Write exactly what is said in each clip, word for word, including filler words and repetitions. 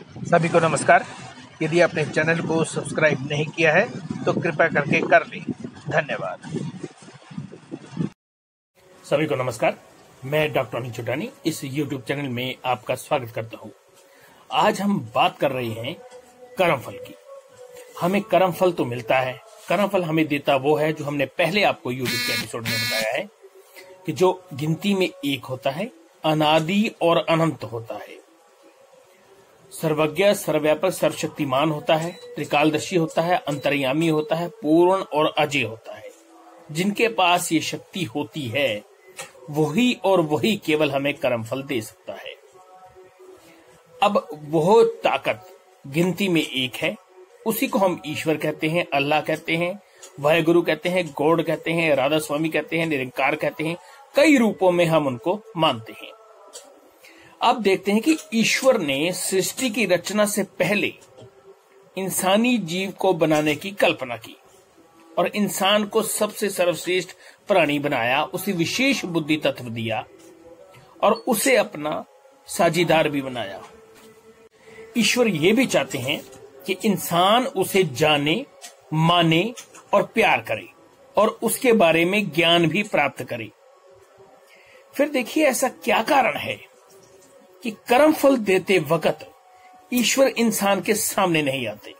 सभी को नमस्कार। यदि आपने चैनल को सब्सक्राइब नहीं किया है तो कृपया करके कर लें। धन्यवाद। सभी को नमस्कार। मैं डॉक्टर अनिल चुटानी इस यूट्यूब चैनल में आपका स्वागत करता हूं। आज हम बात कर रहे हैं कर्मफल की। हमें कर्मफल तो मिलता है, कर्मफल हमें देता वो है जो हमने पहले आपको यूट्यूब के एपिसोड में बताया है कि जो गिनती में एक होता है, अनादि और अनंत होता है, सर्वज्ञ, सर्वव्यापक, सर्वशक्तिमान होता है, त्रिकालदर्शी होता है, अंतर्यामी होता है, पूर्ण और अजय होता है। जिनके पास ये शक्ति होती है वही और वही केवल हमें कर्मफल दे सकता है। अब वो ताकत गिनती में एक है, उसी को हम ईश्वर कहते हैं, अल्लाह कहते हैं, वाहेगुरु कहते हैं, गॉड कहते हैं, राधा स्वामी कहते हैं, निरंकार कहते हैं। कई रूपों में हम उनको मानते हैं। अब देखते हैं कि ईश्वर ने सृष्टि की रचना से पहले इंसानी जीव को बनाने की कल्पना की और इंसान को सबसे सर्वश्रेष्ठ प्राणी बनाया, उसे विशेष बुद्धि तत्व दिया और उसे अपना साझीदार भी बनाया। ईश्वर ये भी चाहते हैं कि इंसान उसे जाने, माने और प्यार करे और उसके बारे में ज्ञान भी प्राप्त करे। फिर देखिए ऐसा क्या कारण है कि कर्मफल देते वक्त ईश्वर इंसान के सामने नहीं आते।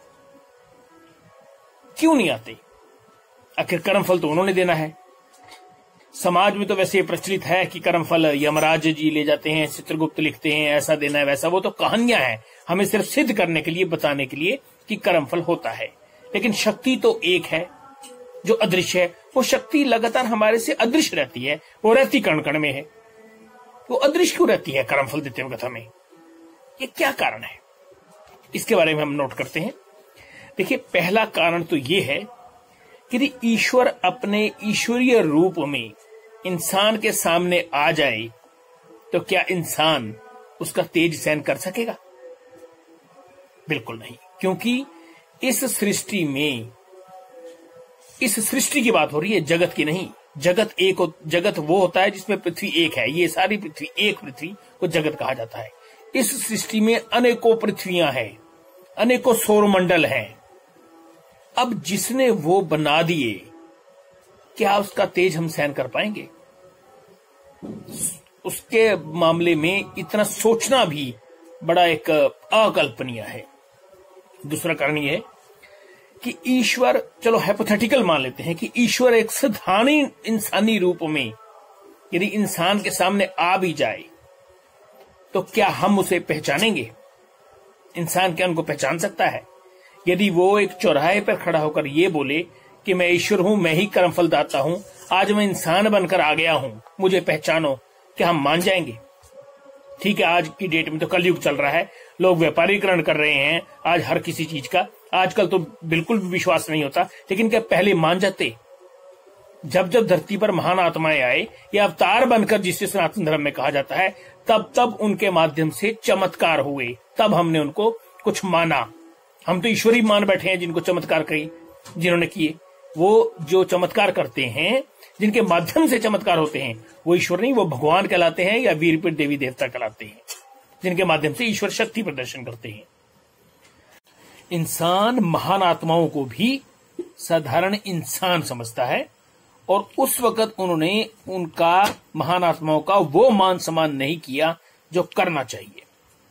क्यों नहीं आते? आखिर कर्मफल तो उन्होंने देना है। समाज में तो वैसे ये प्रचलित है कि कर्मफल यमराज जी ले जाते हैं, चित्रगुप्त लिखते हैं, ऐसा देना है वैसा। वो तो कहानियां हैं, हमें सिर्फ सिद्ध करने के लिए, बताने के लिए कि कर्मफल होता है। लेकिन शक्ति तो एक है जो अदृश्य है। वो शक्ति लगातार हमारे से अदृश्य रहती है, वो रहती कण कण में है। वो अदृश्य क्यों रहती है कर्मफल देते वक्त हमें? ये क्या कारण है? इसके बारे में हम नोट करते हैं। देखिए, पहला कारण तो ये है कि यदि ईश्वर अपने ईश्वरीय रूप में इंसान के सामने आ जाए तो क्या इंसान उसका तेज सहन कर सकेगा? बिल्कुल नहीं। क्योंकि इस सृष्टि में, इस सृष्टि की बात हो रही है, जगत की नहीं। जगत एक जगत वो होता है जिसमें पृथ्वी एक है। ये सारी पृथ्वी, एक पृथ्वी को जगत कहा जाता है। इस सृष्टि में अनेकों पृथ्वियां हैं, अनेकों सौरमंडल हैं। अब जिसने वो बना दिए, क्या उसका तेज हम सहन कर पाएंगे? उसके मामले में इतना सोचना भी बड़ा एक अकल्पनीय है। दूसरा कारण यह है कि ईश्वर, चलो हाइपोथेटिकल मान लेते हैं कि ईश्वर एक साधारण इंसानी रूप में यदि इंसान के सामने आ भी जाए तो क्या हम उसे पहचानेंगे? इंसान क्या उनको पहचान सकता है? यदि वो एक चौराहे पर खड़ा होकर ये बोले कि मैं ईश्वर हूं, मैं ही कर्मफल दाता हूं, आज मैं इंसान बनकर आ गया हूं, मुझे पहचानो, क्या हम मान जाएंगे? ठीक है, आज की डेट में तो कलयुग चल रहा है, लोग व्यापारीकरण कर रहे हैं आज हर किसी चीज का। आजकल तो बिल्कुल भी विश्वास नहीं होता। लेकिन क्या पहले मान जाते? जब जब धरती पर महान आत्माएं आए या अवतार बनकर, जिसे सनातन धर्म में कहा जाता है, तब तब उनके माध्यम से चमत्कार हुए, तब हमने उनको कुछ माना। हम तो ईश्वरी मान बैठे हैं जिनको चमत्कार कही, जिन्होंने किए। वो जो चमत्कार करते हैं, जिनके माध्यम से चमत्कार होते हैं, वो ईश्वर नहीं, वो भगवान कहलाते हैं या वीरपीठ देवी देवता कहलाते हैं, जिनके माध्यम से ईश्वर शक्ति प्रदर्शन करते हैं। इंसान महान आत्माओं को भी साधारण इंसान समझता है और उस वक्त उन्होंने उनका, महान आत्माओं का, वो मान सम्मान नहीं किया जो करना चाहिए।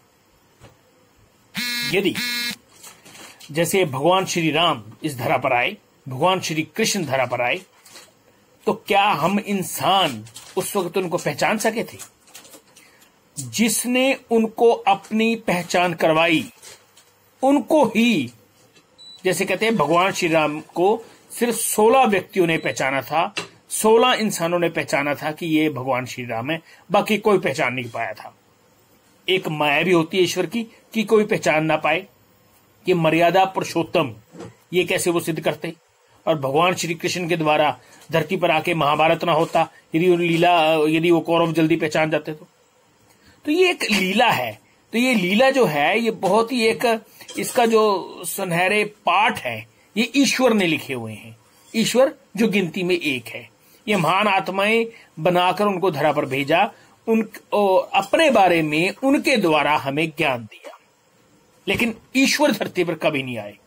यदि जैसे भगवान श्री राम इस धरा पर आए, भगवान श्री कृष्ण धरा पर आए, तो क्या हम इंसान उस वक्त उनको पहचान सके थे? जिसने उनको अपनी पहचान करवाई, उनको ही, जैसे कहते हैं भगवान श्री राम को सिर्फ सोलह व्यक्तियों ने पहचाना था, सोलह इंसानों ने पहचाना था कि ये भगवान श्री राम है, बाकी कोई पहचान नहीं पाया था। एक माया भी होती है ईश्वर की कि कोई पहचान ना पाए, कि मर्यादा पुरुषोत्तम, ये कैसे वो सिद्ध करते? और भगवान श्री कृष्ण के द्वारा धरती पर आके महाभारत ना होता, यदि वो लीला, यदि वो कौरव जल्दी पहचान जाते तो तो ये एक लीला है। तो ये लीला जो है, ये बहुत ही एक, इसका जो सुनहरे पाठ है, ये ईश्वर ने लिखे हुए हैं। ईश्वर जो गिनती में एक है, ये महान आत्माएं बनाकर उनको धरा पर भेजा, उन अपने बारे में उनके द्वारा हमें ज्ञान दिया। लेकिन ईश्वर धरती पर कभी नहीं आए।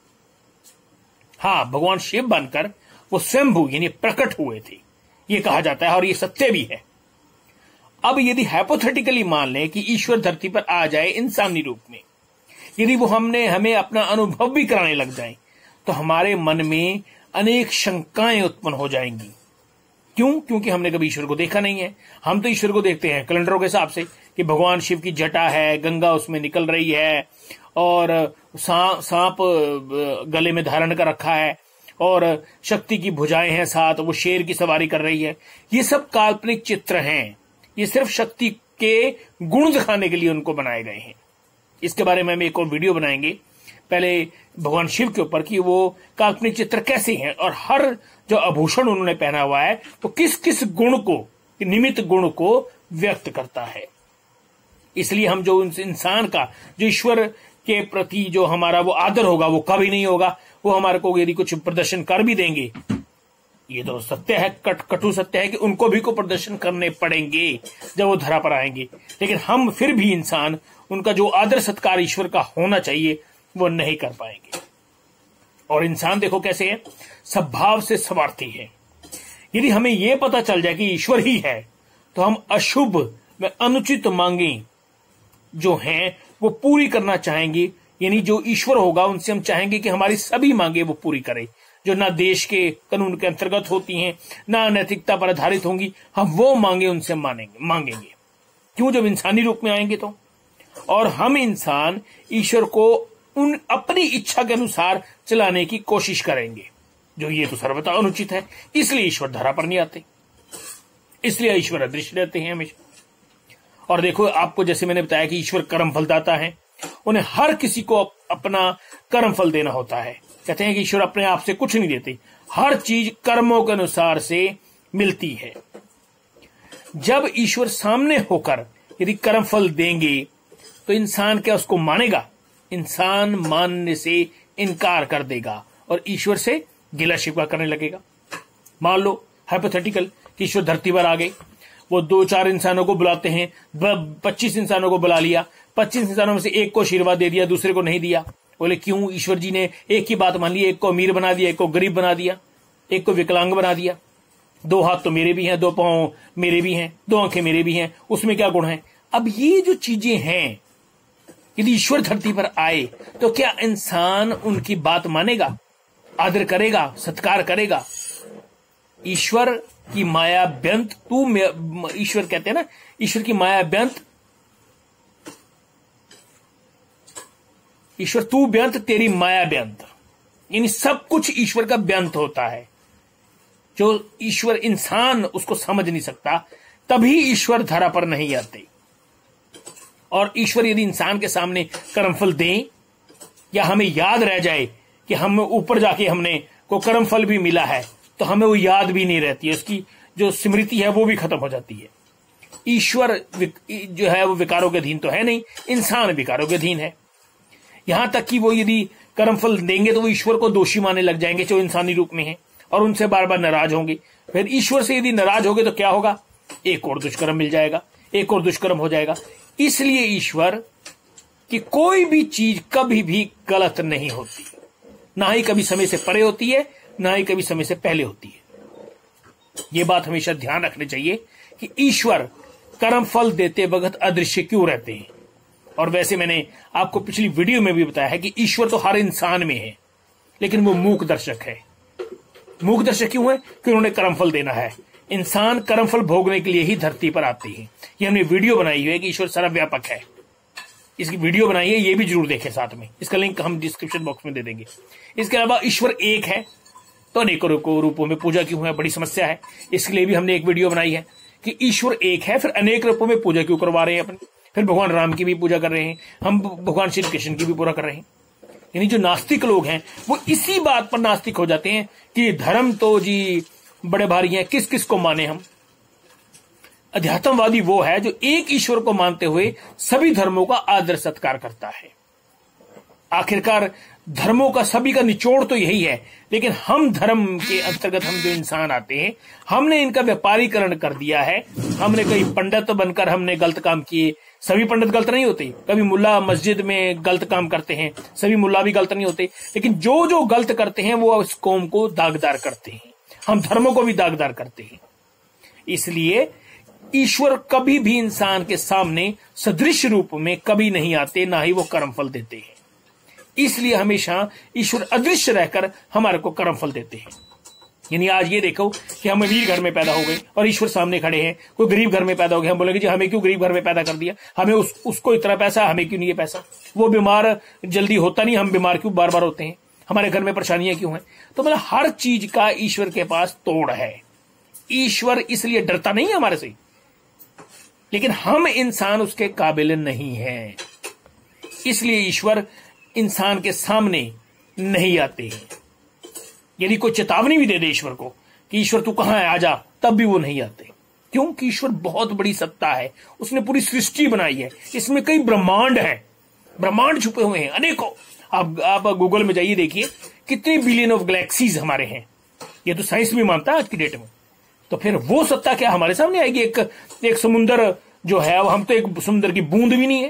हाँ, भगवान शिव बनकर वो स्वयंभू यानी प्रकट हुए थे, ये कहा जाता है और ये सत्य भी है। अब यदि हाइपोथेटिकली मान लें कि ईश्वर धरती पर आ जाए इंसानी रूप में, यदि वो हमने हमें अपना अनुभव भी कराने लग जाए, तो हमारे मन में अनेक शंकाएं उत्पन्न हो जाएंगी। क्यों? क्योंकि हमने कभी ईश्वर को देखा नहीं है। हम तो ईश्वर को देखते हैं कैलेंडरों के हिसाब से कि भगवान शिव की जटा है, गंगा उसमें निकल रही है और सांप सा, गले में धारण कर रखा है और शक्ति की भुजाएं हैं साथ, वो शेर की सवारी कर रही है। ये सब काल्पनिक चित्र हैं, ये सिर्फ शक्ति के गुण दिखाने के लिए उनको बनाए गए हैं। इसके बारे में हम एक और वीडियो बनाएंगे पहले भगवान शिव के ऊपर कि वो काल्पनिक चित्र कैसे हैं और हर जो आभूषण उन्होंने पहना हुआ है वो किस किस गुण को, निमित्त गुण को व्यक्त करता है। इसलिए हम जो इंसान का जो ईश्वर के प्रति जो हमारा वो आदर होगा वो कभी नहीं होगा। वो हमारे को यदि कुछ प्रदर्शन कर भी देंगे, ये तो सत्य है, कट कटु सत्य है कि उनको भी को प्रदर्शन करने पड़ेंगे जब वो धरा पर आएंगे, लेकिन हम फिर भी इंसान उनका जो आदर सत्कार ईश्वर का होना चाहिए वो नहीं कर पाएंगे। और इंसान देखो कैसे है, स्वभाव से स्वार्थी है। यदि हमें यह पता चल जाए कि ईश्वर ही है तो हम अशुभ व अनुचित मांगे जो हैं वो पूरी करना चाहेंगे। यानी जो ईश्वर होगा उनसे हम चाहेंगे कि हमारी सभी मांगे वो पूरी करे, जो ना देश के कानून के अंतर्गत होती हैं, ना नैतिकता पर आधारित होंगी। हम वो मांगे उनसे मानेंगे मांगेंगे क्यों? जब इंसानी रूप में आएंगे तो। और हम इंसान ईश्वर को उन अपनी इच्छा के अनुसार चलाने की कोशिश करेंगे, जो ये तो सर्वथा अनुचित है। इसलिए ईश्वर धरा पर नहीं आते, इसलिए ईश्वर अदृश्य रहते हैं हमेशा। और देखो, आपको जैसे मैंने बताया कि ईश्वर कर्म फलदाता है, उन्हें हर किसी को अपना कर्म फल देना होता है। कहते हैं कि ईश्वर अपने आप से कुछ नहीं देते, हर चीज कर्मों के अनुसार से मिलती है। जब ईश्वर सामने होकर यदि कर्म फल देंगे तो इंसान क्या उसको मानेगा? इंसान मानने से इनकार कर देगा और ईश्वर से गिला शिकवा करने लगेगा। मान लो हाइपोथेटिकल कि ईश्वर धरती पर आ गए, वो दो चार इंसानों को बुलाते हैं, पच्चीस इंसानों को बुला लिया, पच्चीस इंसानों में से एक को आशीर्वाद दे दिया, दूसरे को नहीं दिया। बोले क्यों? ईश्वर जी ने एक की बात मान ली, एक को अमीर बना दिया, एक को गरीब बना दिया, एक को विकलांग बना दिया। दो हाथ तो मेरे भी हैं, दो पांव मेरे भी हैं, दो आंखें मेरे भी हैं, उसमें क्या गुण है? अब ये जो चीजें हैं, यदि ईश्वर धरती पर आए तो क्या इंसान उनकी बात मानेगा, आदर करेगा, सत्कार करेगा? ईश्वर की माया व्यंत तू, ईश्वर कहते हैं ना, ईश्वर की माया व्यंत, ईश्वर तू व्यंत तेरी माया व्यंत, यानी सब कुछ ईश्वर का व्यंत होता है। जो ईश्वर इंसान उसको समझ नहीं सकता, तभी ईश्वर धरा पर नहीं आते। और ईश्वर यदि इंसान के सामने कर्मफल दें या हमें याद रह जाए कि हम ऊपर जाके हमने को कर्मफल भी मिला है, तो हमें वो याद भी नहीं रहती है, उसकी जो स्मृति है वो भी खत्म हो जाती है। ईश्वर जो है वो विकारों के अधीन तो है नहीं, इंसान विकारों के अधीन है। यहां तक कि वो यदि कर्मफल देंगे तो वो ईश्वर को दोषी मानने लग जाएंगे जो इंसानी रूप में है, और उनसे बार बार नाराज होंगे। फिर ईश्वर से यदि नाराज होंगे तो क्या होगा? एक और दुष्कर्म मिल जाएगा, एक और दुष्कर्म हो जाएगा। इसलिए ईश्वर की कोई भी चीज कभी भी गलत नहीं होती, ना ही कभी समय से परे होती है, ना ही कभी समय से पहले होती है। यह बात हमेशा ध्यान रखनी चाहिए कि ईश्वर कर्मफल देते वक्त अदृश्य क्यों रहते हैं। और वैसे मैंने आपको पिछली वीडियो में भी बताया है कि ईश्वर तो हर इंसान में है, लेकिन वो मूक दर्शक है। मूक दर्शक क्यों है? कि उन्होंने कर्मफल देना है। इंसान कर्मफल भोगने के लिए ही धरती पर आते हैं। ये हमने वीडियो बनाई हुई है कि ईश्वर सर्वव्यापक है, इसकी वीडियो बनाई है, ये भी जरूर देखें साथ में, इसका लिंक हम डिस्क्रिप्शन बॉक्स में दे देंगे। इसके अलावा ईश्वर एक है तो अनेकों रूपों में पूजा क्यों है, बड़ी समस्या है। इसके लिए भी हमने एक वीडियो बनाई है कि ईश्वर एक है, फिर अनेक रूपों में पूजा क्यों करवा रहे हैं अपने। फिर भगवान राम की भी पूजा कर रहे हैं हम, भगवान श्री कृष्ण की भी पूजा कर रहे हैं। यानी जो नास्तिक लोग हैं वो इसी बात पर नास्तिक हो जाते हैं कि धर्म तो जी बड़े भारी हैं, किस किस को माने हम। अध्यात्मवादी वो है जो एक ईश्वर को मानते हुए सभी धर्मों का आदर सत्कार करता है। आखिरकार धर्मों का सभी का निचोड़ तो यही है, लेकिन हम धर्म के अंतर्गत हम जो इंसान आते हैं, हमने इनका व्यापारीकरण कर दिया है। हमने कई पंडित बनकर हमने गलत काम किए, सभी पंडित गलत नहीं होते, कभी मुल्ला मस्जिद में गलत काम करते हैं, सभी मुल्ला भी गलत नहीं होते, लेकिन जो जो गलत करते हैं वो इस कौम को दागदार करते हैं, हम धर्मों को भी दागदार करते हैं। इसलिए ईश्वर कभी भी इंसान के सामने सदृश रूप में कभी नहीं आते, ना ही वो कर्मफल देते हैं। इसलिए हमेशा ईश्वर अदृश्य रहकर हमारे को कर्मफल देते हैं। यानी आज ये देखो कि हम अमीर घर में पैदा हो गए और ईश्वर सामने खड़े हैं, कोई गरीब घर में पैदा हो गया, हम बोलेंगे जी हमें क्यों गरीब घर में पैदा कर दिया, हमें उस, उसको इतना पैसा, हमें क्यों नहीं ये पैसा, वो बीमार जल्दी होता नहीं, हम बीमार क्यों बार बार होते हैं, हमारे घर में परेशानियां क्यों हैं। तो मतलब हर चीज का ईश्वर के पास तोड़ है। ईश्वर इसलिए डरता नहीं है हमारे से, लेकिन हम इंसान उसके काबिल नहीं है, इसलिए ईश्वर इंसान के सामने नहीं आते हैं। यदि कोई चेतावनी भी दे दे ईश्वर को कि ईश्वर तू कहां है आजा, तब भी वो नहीं आते, क्योंकि ईश्वर बहुत बड़ी सत्ता है, उसने पूरी सृष्टि बनाई है, इसमें कई ब्रह्मांड हैं, ब्रह्मांड छुपे हुए हैं अनेकों। आप आप गूगल में जाइए, देखिए कितने बिलियन ऑफ गैलेक्सीज हमारे हैं, ये तो साइंस भी मानता है आज की डेट में। तो फिर वो सत्ता क्या हमारे सामने आएगी? एक एक समुंदर जो है, हम तो एक समुंदर की बूंद भी नहीं है,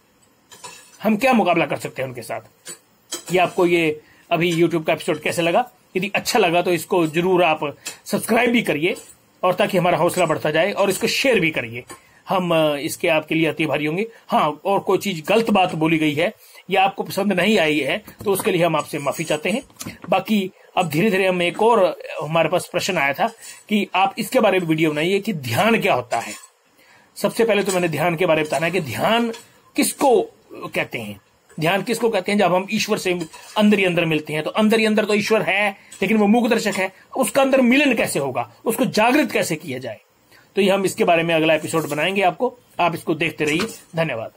हम क्या मुकाबला कर सकते हैं उनके साथ। ये आपको ये अभी यूट्यूब का एपिसोड कैसे लगा? यदि अच्छा लगा तो इसको जरूर आप सब्सक्राइब भी करिए, और ताकि हमारा हौसला बढ़ता जाए, और इसको शेयर भी करिए, हम इसके आपके लिए अति भारी होंगे। हाँ, और कोई चीज गलत बात बोली गई है या आपको पसंद नहीं आई है तो उसके लिए हम आपसे माफी चाहते हैं। बाकी अब धीरे धीरे हम एक और, हमारे पास प्रश्न आया था कि आप इसके बारे में वीडियो बनाइए कि ध्यान क्या होता है। सबसे पहले तो मैंने ध्यान के बारे में बताना है कि ध्यान किसको कहते हैं। ध्यान किसको कहते हैं? जब हम ईश्वर से अंदर ही अंदर मिलते हैं। तो अंदर ही अंदर तो ईश्वर है, लेकिन वो मूक दर्शक है, उसका अंदर मिलन कैसे होगा, उसको जागृत कैसे किया जाए, तो ये हम इसके बारे में अगला एपिसोड बनाएंगे आपको, आप इसको देखते रहिए। धन्यवाद।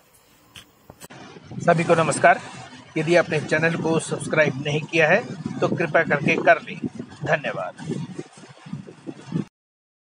सभी को नमस्कार। यदि आपने चैनल को सब्सक्राइब नहीं किया है तो कृपया करके कर लें। धन्यवाद।